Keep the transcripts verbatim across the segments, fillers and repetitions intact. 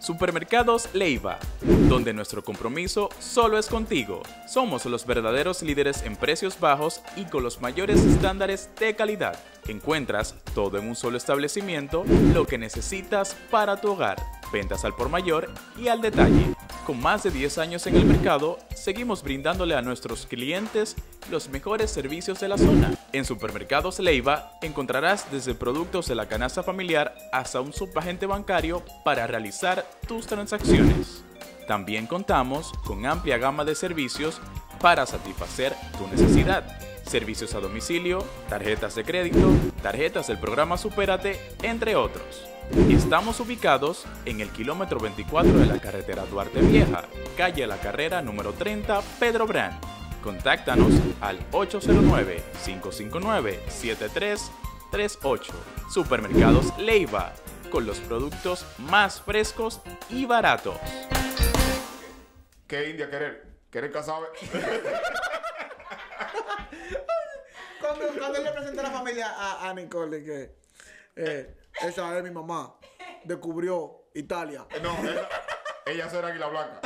Supermercados Leiva, donde nuestro compromiso solo es contigo. Somos los verdaderos líderes en precios bajos y con los mayores estándares de calidad. Encuentras todo en un solo establecimiento, lo que necesitas para tu hogar. Ventas al por mayor y al detalle. Con más de diez años en el mercado, seguimos brindándole a nuestros clientes los mejores servicios de la zona. En Supermercados Leiva encontrarás desde productos de la canasta familiar hasta un subagente bancario para realizar tus transacciones. También contamos con amplia gama de servicios para satisfacer tu necesidad. Servicios a domicilio, tarjetas de crédito, tarjetas del programa Supérate, entre otros. Estamos ubicados en el kilómetro veinticuatro de la carretera Duarte Vieja, calle La Carrera número treinta, Pedro Brand. Contáctanos al ocho cero nueve, cinco cinco nueve, siete tres tres ocho. Supermercados Leiva, con los productos más frescos y baratos. ¿Qué India querer? ¿Querer casar? Cuando, cuando él le presentó a la familia a, a Nicole, que eh, esa es mi mamá, descubrió Italia. No, ella, ella ser águila blanca.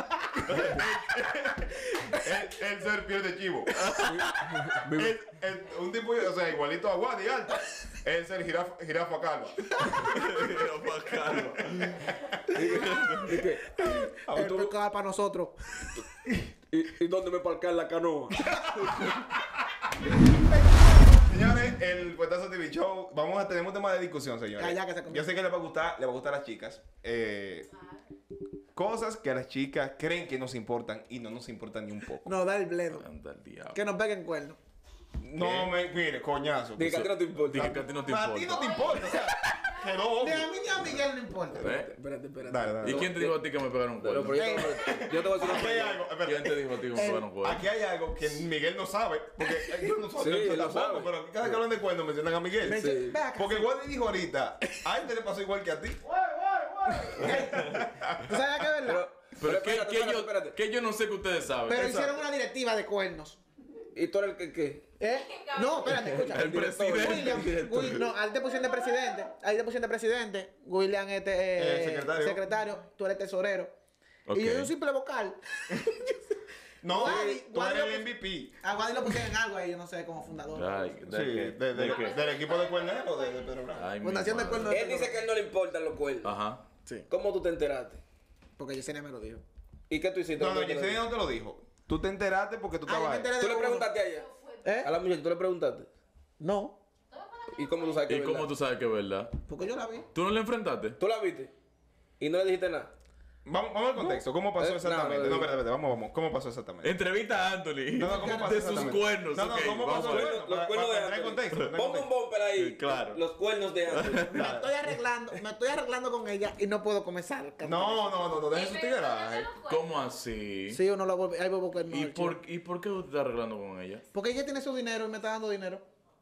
él, él ser piel de chivo. él, él, un tipo, o sea, igualito a Guadi, alto. Él ser jirafa, jirafa calva. Jirafa calva. Esto es para nosotros. ¿Y, ¿Y dónde me parcar la canoa? Señores, el Puestazo T V Show, vamos a tener un tema de discusión, señores. Ya, ya, que se comienza. Yo sé que les va a gustar, les va a gustar a las chicas. Eh, cosas que a las chicas creen que nos importan y no nos importan ni un poco. No, da el bledo. Anda al diablo. Que nos peguen cuernos. No, me, mire, coñazo. Diga que a ti no te importa. Dije que a ti no te A ti no te importa. importa, o sea, que no. Ni a mí ni a Miguel no importa. ¿Eh? Espérate, espérate. Dale, dale. ¿Y quién te dijo a ti que me pegaron Pero, cuernos? pero yo, te, yo te voy a decir una Aquí hay cosa. algo, espera. ¿Quién te dijo a ti que me pegaron cuernos? Aquí hay algo que Miguel no sabe, porque yo no soy Sí, yo él lo tampoco, sabe. pero cada que hablan de cuernos mencionan a Miguel. Me Sí. dice, "Ve acá". Porque Wadi dijo ahorita, a él te le pasó igual que a ti. ¿Tú sabes qué es verdad? Pero Pero que, espérate, que espérate, yo, espérate. que yo no sé que ustedes saben. Pero Exacto. hicieron una directiva de cuernos. ¿Y tú eres el que qué? ¿Eh? No, espérate, escucha. El presidente. William, Will- no, ahí te pusieron de presidente. Ahí te pusieron de presidente. William, este, eh, Eh, secretario. secretario. Tú eres tesorero. Ok. Y yo soy un simple vocal. No, Wadi- tú Wadi eres lo el pus- M V P. A Guadi lo pusieron en algo ahí, yo no sé, como fundador. Ay, Sí, ¿de qué? de- de- ¿De qué? del equipo de cuernero de, de Pedro Bravo. Ay, mi Fundación de madre. cuernos. Él dice que a él no le importan los cuernos. Ajá. Sí. ¿Cómo tú te enteraste? Porque Yesenia me lo dijo. ¿Y qué tú hiciste? No, no, ¿Qué tú Yesenia no te lo dijo. Tú te enteraste porque tú Ah, yo estabas me ahí. enteré de ¿Tú le uno. preguntaste a ella? ¿Eh? A la muchacha, ¿tú le preguntaste? No, ¿Y cómo tú sabes que ¿Y es cómo verdad? tú sabes que es verdad? porque yo la vi. ¿Tú no le enfrentaste? ¿Tú la viste? ¿Y no le dijiste nada? Vamos, vamos al contexto. ¿Cómo pasó Eh, exactamente? no, No, no, espérate, espérate, vamos, vamos. ¿Cómo pasó exactamente? Entrevista a Anthony. No, no, ¿cómo pasó de sus exactamente? cuernos. No, no, ok, ¿cómo vamos pasó a el ver. cuerno? Los Para- cuernos para de entrar en Anthony. contexto, entrar en Ponme un contexto. bumper ahí. Sí, claro. Los cuernos de Anthony. Me estoy arreglando, me estoy arreglando con ella y no puedo comenzar. No, no, no, no, deje su tigueraje. ¿Cómo así? Sí, uno lo vuelve, ahí vuelvo con ¿Y por, ¿Y por qué usted está arreglando con ella? Porque ella tiene su dinero y me está dando dinero.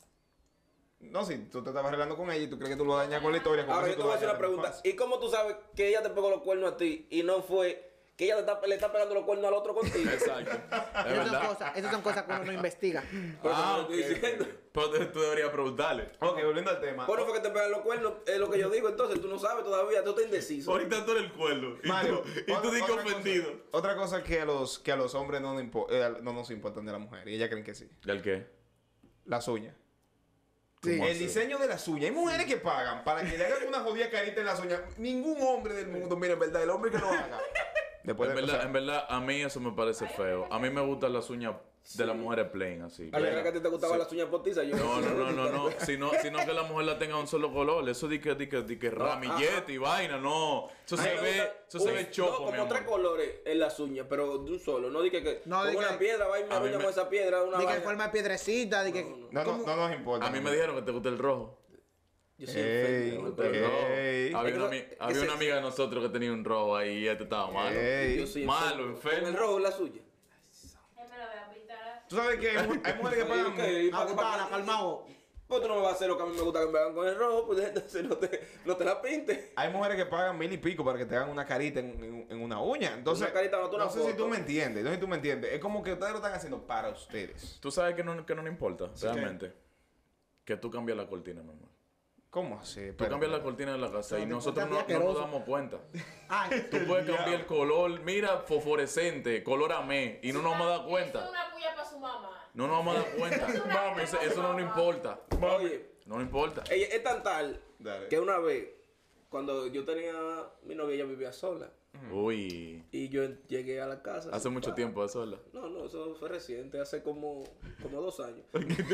No, si tú te estabas arreglando con ella y tú crees que tú lo dañas con la historia. con Ahora eso yo te tú voy a hacer dañas una la pregunta. infancia. ¿Y cómo tú sabes que ella te pegó los cuernos a ti y no fue que ella te está- le está pegando los cuernos al otro contigo? Exacto. Es Esas son verdad. cosas, esas son cosas que uno no investiga. Por eso Ah, te ok. estoy diciendo. Pero tú- tú deberías preguntarle. Ok, volviendo al tema. ¿Cuándo fue que te pegan los cuernos? Es lo que yo digo, entonces tú no sabes todavía, tú estás indeciso. Ahorita tú eres el cuerno. Y Mario, tú, y tú otra- dices otra ofendido. cosa- otra cosa que a los, que a los hombres no, nos impo- eh, no nos importan de la mujer. Y ellas creen que sí. ¿El qué? Las uñas. Sí. ¿Cómo El así? diseño de las uñas. Hay mujeres que pagan para que le hagan una jodida carita en las uñas. Ningún hombre del mundo, mira, en verdad, el hombre que lo haga. Después En de, o verdad, sea, en verdad, a mí eso me parece feo. A mí me gustan las uñas de las mujeres plain, así. A la que a ti te gustaban las uñas postizas, yo No, no, no, no, no. Sino, sino que la mujer la tenga un solo color. Eso di que, di que, di que ramillete y vaina, no. Eso A mí se me ve, gusta eso se un- ve chopo, no, mi como tres amor. colores en las uñas, pero de un solo. No dije que No, con di una que- piedra, va y me a mí uña me- con esa piedra, una De que vaina. forma de piedrecita, de que... no, no, ¿cómo? no nos importa. A mí me dijeron que te gusta el rojo. Yo soy Ey, enfermo, El pero- rojo. Ey. Había, una, Es ami- que- había que una se- amiga de nosotros que tenía un rojo ahí y este estaba malo. Ey. Yo soy Malo, Con enfermo. el rojo es la suya. Él me lo voy a pintar. Tú sabes que hay, mu- hay mujeres que pagan. Ok, ¿y para qué- Agüita, calmado. Pues tú no me vas a hacer lo que a mí me gusta que me hagan con el rojo, pues entonces no te, no te la pintes. Hay mujeres que pagan mil y pico para que te hagan una carita en, en- en una uña. Entonces, Una carita, no, tú una no sé si foto. tú me entiendes. No sé si tú me entiendes. Es como que ustedes lo están haciendo para ustedes. Tú sabes que no, que no le importa, Sí, realmente. Que tú cambias la cortina, mi amor. ¿Cómo así? Tú cambias la cortina de la casa y Pero nosotros te no, corta no nos asqueroso. damos cuenta. Ay, Tú puedes cambiar el color, mira, fosforescente, color amé, y no nos vamos a dar Es cuenta. una puya para su mamá. No nos vamos a dar cuenta. Mami, Eso, eso no nos importa. Oye, No nos importa. ella es tan tal Dale. que una vez, cuando yo tenía mi novia, ella vivía sola. Uy, Y yo llegué a la casa. hace sin mucho pa- tiempo eso, ¿verdad? No, no, eso fue reciente, hace como, como dos años.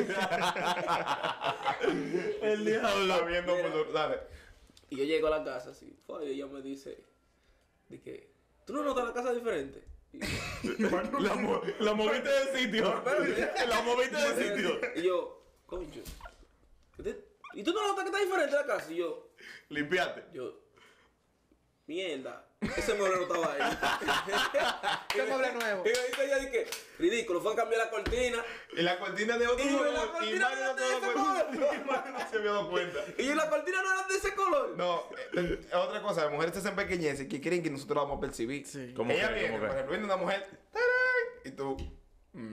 El diablo. Está viendo por... Dale. Y yo llego a la casa así, fue, y ella me dice, de que, ¿tú no notas la casa diferente? Y yo, La, mo- la moviste de sitio. espérate. La moviste de sitio. Y yo, concho, ¿y tú no notas que está diferente la casa? Y yo, Limpiate. yo, mierda, ese mueble no estaba ahí. ¿qué mueble nuevo? Y me dice ella, dije, ridículo, fue a cambiar la cortina. Y la cortina de otro Y yo, color, la y cortina Mario no no te se dio dice cuenta. Y Mario no se había dado cuenta. Y yo, la cortina no era de ese color. No, eh, eh, otra cosa, las mujeres se empequeñecen que creen que nosotros lo vamos a percibir. Sí. ¿Cómo Ella que? viene, ¿Cómo por que? ejemplo, viene una mujer, ¡tarán! Y tú, mm.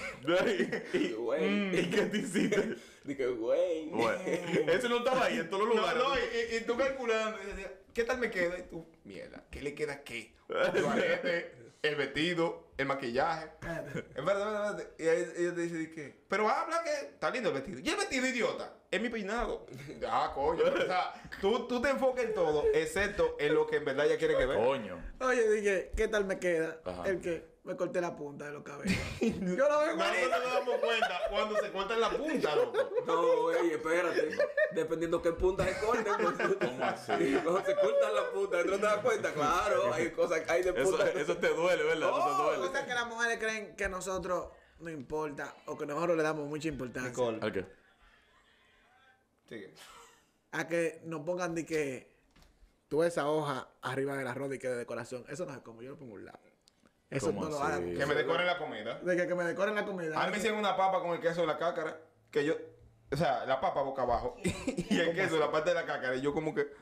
Y yo, güey, ¿Y qué te hiciste? dije, güey. Bueno, ese no estaba ahí en todos los No, lugares. no, y, y- y tú calculando, y decías, ¿qué tal me queda? Y tú, mierda, ¿qué le queda qué? El toalete, el vestido, el maquillaje. Es verdad, es verdad. Y ahí ella te dice, ¿de qué? Pero habla que está lindo el vestido. ¿Y el vestido, idiota? Es mi peinado. Ah, coño. O sea, tú, tú te enfocas en todo, excepto en lo que en verdad ella quiere que vea. Coño. Oye, dije, ¿qué tal me queda? Ajá. El que me corté la punta de los cabellos. Yo lo veo Nosotros igualito. nos damos cuenta cuando se corta en la punta, loco. No, güey, espérate. Dependiendo qué punta se corten. Pues, ¿Cómo así? cuando se cortan la punta, ¿tú no te das cuenta? Claro, hay cosas, hay de Eso, punta. eso te duele, ¿verdad? Eso te O duele. sea que las mujeres creen que nosotros no importa o que nosotros le damos mucha importancia ¿Al qué? Sigue. a que nos pongan de que tú ves esa hoja arriba del arroz y que de decoración. Eso no es como yo lo pongo a un lado. Eso ¿Cómo no lo así? hagan. Que me decoren la comida. De que, que me decoren la comida. A mí me hicieron una papa con el queso de la cácara, que yo, o sea, la papa boca abajo, y el queso, la parte de la cácara, y yo como que,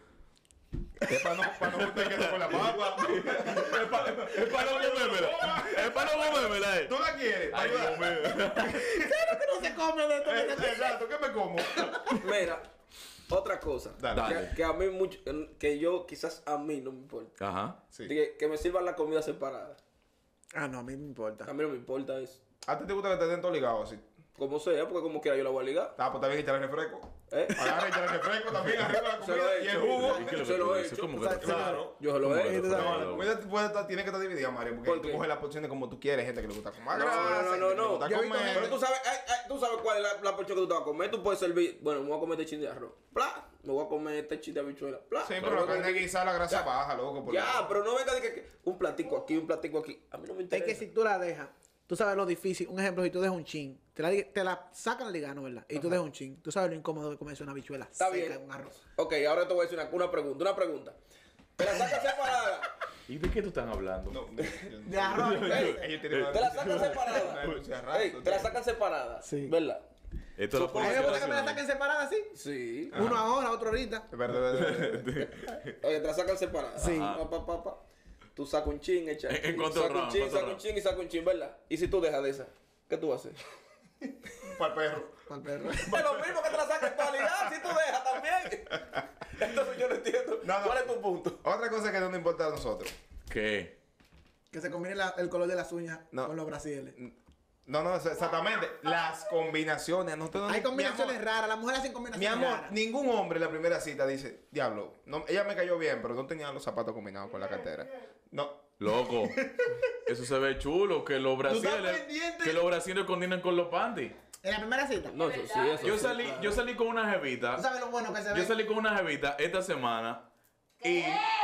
es para no, para no meter queso con la papa. Es para no comérmela. Es para no comérmela. eh. ¿Tú la quieres? Ay, Ayuda. Dios mío. que no se come de esto. Eh, Exacto, ¿qué me como? Mira, otra cosa. Dale. Dale. Que, que a mí mucho, que yo quizás a mí no me importa. Ajá. Sí. Que, que me sirvan la comida separada. Ah, no, a mí me importa. A mí no me importa eso. ¿A ti te gusta que te den todo ligado así? Como sea, porque como quiera yo la voy a ligar. Ah, pues también echarle refresco. ¿Eh? Agarra y echarle refresco también arriba de la Se lo comida he y el hecho. jugo. ¿Y qué es lo Se que lo tú he dices? hecho. ¿Cómo O que sea, tú- Claro. Yo se lo he ¿Cómo hecho. que tú tú- sabes, No, la comida puede estar, tiene que estar dividida, Mario, porque ¿Por tú qué? coges la porciones como tú quieres, gente que le gusta comer No, grasa, no, gente no, que le no. gusta Yo he visto comer. Pero tú sabes, ay, ay, tú sabes cuál es la, la porción que tú te vas a comer. Tú puedes servir, bueno, me voy a comer este chin de arroz. Pla, me voy a comer este chin de habichuela. Pla. Sí, me pero voy la a comer- carne guisada, la grasa Ya. baja, loco. porque- Ya, pero no venga de que, que un platico aquí, un platico aquí. A mí no me Es interesa. que si tú la dejas, tú sabes lo difícil. Un ejemplo, si tú dejas un chin, te la, te la sacan al ligano, ¿verdad? Y tú dejas un chin. Tú sabes lo incómodo de comerse una bichuela Está seca bien. en un arroz. Ok, ahora te voy a decir una, una pregunta, una pregunta. Te la sacas separada. ¿Y de qué tú estás hablando? No, De arroz. Ey, ellos tienen una- te la sacan una separada. denuncia de rato, Ey, te la sacan separada. Sí. ¿Verdad? Esto es A mí me la gusta que me la saquen separada así. Sí. Uno ahora, otro ahorita. Es verdad, es verdad, es verdad. Oye, te la sacan separada. Sí. Pa, pa, pa, pa. Tú sacas un chin, echa. En- en y cuanto saca un round, chin, cuanto saca un round. chin y saca un chin, ¿verdad? Y si tú dejas de esa, ¿qué tú haces? Para el perro. Pa'l perro. Es lo mismo que te la sacas en totalidad, si tú dejas también. Entonces yo no entiendo. No, no. ¿Cuál es tu punto? Otra cosa que no nos importa a nosotros. ¿Qué? Que se combine la- el color de las uñas No. con los brasiles. No, no, exactamente. Las combinaciones. Nosotros no- Hay combinaciones mi amor, raras. Las mujeres hacen Mi combinaciones amor, raras. ningún hombre en la primera cita dice, diablo, no, ella me cayó bien, pero no tenía los zapatos combinados con la cartera. No. Loco. Eso se ve chulo. Que los estás brasiles. pendiente? Que los brasiles combinan con los panties. En la primera cita. No, eso sí, eso Yo sí, salí, claro. yo salí con una ¿Tú jevita. sabes lo bueno que se ve? Yo salí con una jevita esta semana. Y.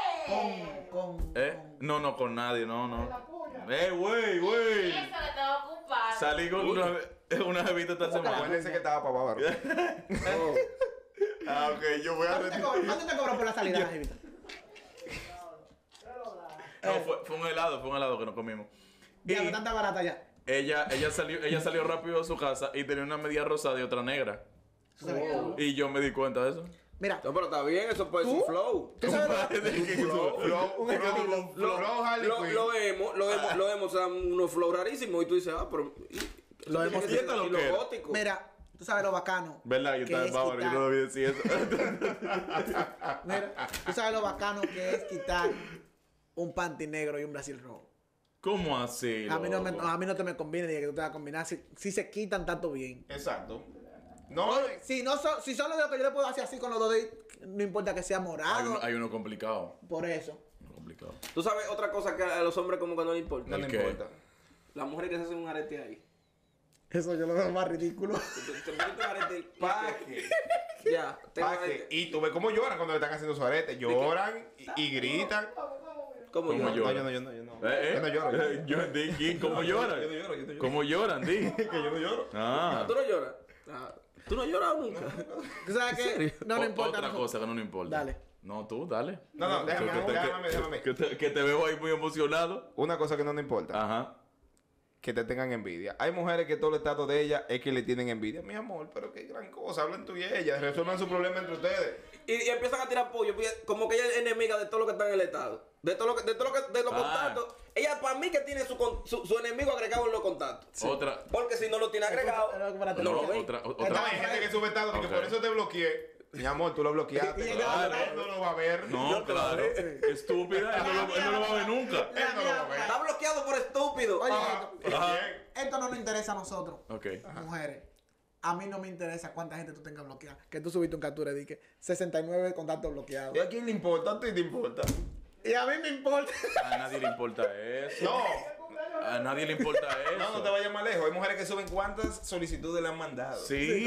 con... con, ¿Eh? con- No, no, con nadie, no, no. ¡Eh, güey, güey! Esa la estaba ocupada. Salí con una, una jevita esta semana. Acuérdense que estaba para bávaro. Oh. Ah, ok, yo voy a ¿Cuánto te retirar. cobro, ¿Cuánto te cobro por la salida, la jevita? No, fue, fue un helado, fue un helado que nos comimos. Y Ya, no tanta barata ya. ella, ella, salió, ella salió rápido de su casa y tenía una media rosada y otra negra. Eso se ve cool. Y yo me di cuenta de eso. Mira, No, pero está bien, eso puede ser un ¿Tú? flow. ¿tú sabes lo- Flow, flow, Un estilo. flow, flow, Harley Lo, Quinn. lo vemos, lo vemos, lo vemos, o sea, unos flow rarísimos y tú dices, ah, pero... Y, Lo hemos- y, ¿Y esto lo y que era? gótico. Mira, tú sabes lo bacano. ¿Verdad? Yo que estaba es en Bávaro, yo quitar- no debí decir eso. Mira, tú sabes lo bacano que es quitar un panty negro y un brasil rojo. ¿Cómo así? A mí no, me, loco? a mí no te me conviene de que tú te vas a combinar si, si se quitan tanto bien. Exacto. No, Si, no so- si solo de lo que yo le puedo hacer así con los dos dedos, no importa que sea Hay morado, uno, hay uno complicado. por eso. Uno complicado. Tú sabes otra cosa que a los hombres como que no les importa. no le ¿El qué? importa. Las mujeres que se hacen un arete ahí. Eso yo lo veo más ridículo. Te, te pones un arete y- ¿Pa' qué? Ya, tengo ¿Pa' qué? arete. Y tú ves cómo lloran cuando le están haciendo su arete. Lloran y, y gritan. ¿Cómo ¿Cómo yo? llora? No, yo no, yo no, yo no. ¿Eh, eh? Yo no lloro. Eh, yo- di- di- ¿Cómo lloran? Yo no lloro, yo no lloro. ¿Cómo lloran, di? Que yo no lloro. Ah. ¿Tú no lloras? Ah, ¿Tú no has llorado nunca? ¿Tú sabes que no O- le importa? Otra no- cosa que no nos importa. Dale. No, tú, dale. No, no, déjame, Que te- déjame, que- déjame. Que te, que te veo ahí muy emocionado. Una cosa que no nos importa. Ajá. Que te tengan envidia. Hay mujeres que todo el estado de ellas es que le tienen envidia. Mi amor, pero qué gran cosa. Hablen tú y ella. Resuelvan su problema entre ustedes. Y, y empiezan a tirar pollo, porque como que ella es enemiga de todo lo que está en el estado. De todo lo que, de todo lo que, de los Ah. contactos. Ella para mí que tiene su, con- su, su enemigo agregado en los contactos. Otra. Porque si no lo tiene agregado, Espérate, no No, lo ven. otra, o- No, otra. hay gente que sube estado de que Ok. por eso te bloqueé. Mi amor, tú lo bloqueaste. Y- y- Claro, claro. él no lo va a ver. No, claro. Estúpida, él no, lo, él no lo va a ver nunca. Él no lo va a ver. Está bloqueado por estúpido. Oye, Ajá. esto, Ajá. Bien. esto no nos interesa a nosotros, Ok. mujeres. A mí no me interesa cuánta gente tú tengas bloqueada. Que tú subiste un captura y dije sesenta y nueve contactos bloqueados. ¿Y a quién le importa? ¿A ti te importa? Y a mí me importa. A nadie le importa eso. No. A nadie le importa eso. No, no te vayas más lejos. Hay mujeres que suben cuántas solicitudes le han mandado.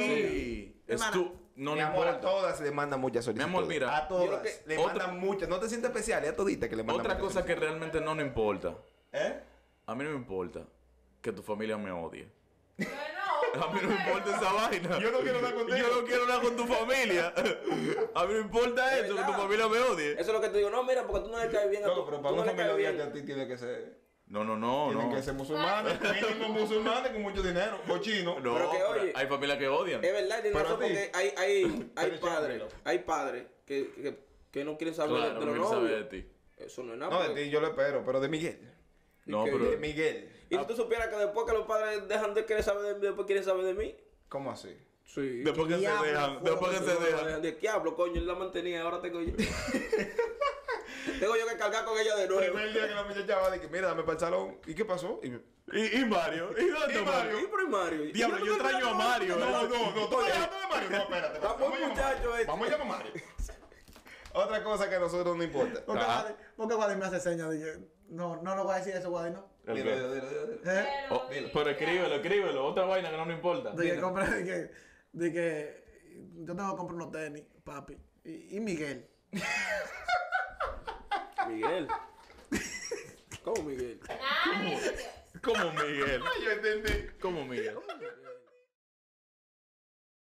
Sí. Es Hermana, tú. No Mi le amor, a importa. todas le mandan muchas solicitudes. amor, mira, A yo todas. lo que- le otra- mandan muchas. No te sientes especial, es a toditas que le mandan Otra muchas cosa que realmente no nos importa. solicitudes. ¿Eh? A mí no me importa que tu familia me odie. Bueno, A mí no me importa esa vaina. Yo no quiero hablar contigo. Yo no quiero hablar con tu familia. A mí no me importa Es eso, que tu verdad. familia me odie. Eso es lo que te digo. No, mira, porque tú no le caes bien a No, tu pero tú para no una le caes familia bien. odiarte a ti tiene que ser... No, no, no, Tienen no. que ser musulmanes. Mínimo musulmanes con mucho dinero. O chinos. No, Pero que, pero oye, hay familias que odian. Es verdad, tiene Pero razón a ti. porque hay, hay, hay Pero padres, chámelo. hay padres que, que, que no quieren saber Claro, de no los quiero saber de novios. ti. Eso no es nada. No, de porque- ti yo lo espero, pero de Miguel. No, que- De pero. Miguel. Y si tú supieras que después que los padres dejan de querer saber de mí, después quieren saber de mí. ¿Cómo así? Sí. Después que se Diablo, dejan. fuego, Después que se dejan. De diablo, coño, él la mantenía, ahora tengo yo. tengo yo que cargar con ella de El nuevo. primer día que la muchacha va, dije, mira, dame para el salón. ¿Y qué pasó? Y... ¿Y, y Mario? ¿Y dónde ¿Y está Mario? ¿Y primario? Diablo, yo extraño a Mario. No, ¿eh? no, no, tú me dejaste de Mario. No, espérate. Está Vamos a buen llamar- muchacho este. Vamos a llamar a Mario. Otra cosa que a nosotros no importa. Porque Ajá. Guadi- porque Guadi me hace señas. Dije, no, no lo voy a decir eso, Guadi, no. ¿El Dilo, qué? dilo, dilo, dilo, dilo. ¿Eh? Oh, pero escríbelo, escríbelo. Otra vaina que no nos importa. De que compré, de que, de que yo tengo que comprar unos tenis, papi. Y, y Miguel. Miguel. ¿Cómo Miguel? nadie se te- ¿Cómo Miguel? Yo entendí. ¿Cómo Miguel?